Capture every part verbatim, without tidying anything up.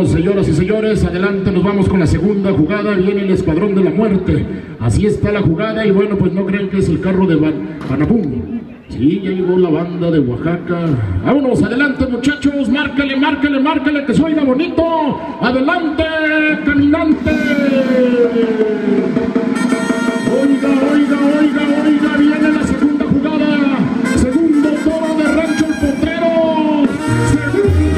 Vámonos, señoras y señores, adelante, nos vamos con la segunda jugada. Viene el Escuadrón de la Muerte. Así está la jugada y bueno, pues no creen que es el carro de Ban Banapum. Sí, ya llegó la banda de Oaxaca. Vámonos, adelante, muchachos, márcale, márcale, márcale, que se oiga bonito. Adelante, caminante. Oiga, oiga, oiga, oiga, viene la segunda jugada. Segundo toro de Rancho El Potrero. Segundo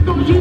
Top G.